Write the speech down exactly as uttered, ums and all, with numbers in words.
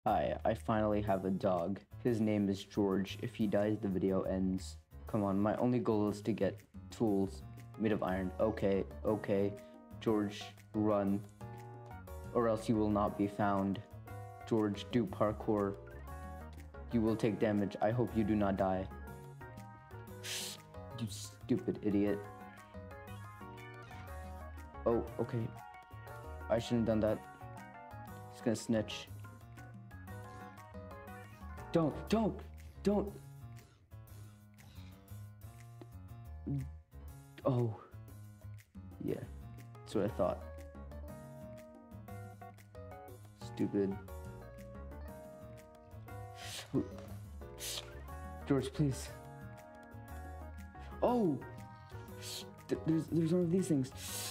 Hi, I finally have a dog. His name is George. If he dies, the video ends. Come on, my only goal is to get tools made of iron. Okay, okay. George, run. Or else you will not be found. George, do parkour. You will take damage. I hope you do not die. You stupid idiot. Oh, okay. I shouldn't have done that. He's gonna snitch. Don't, don't, don't. Oh. Yeah, that's what I thought. Stupid. George, please. Oh! There's, there's one of these things.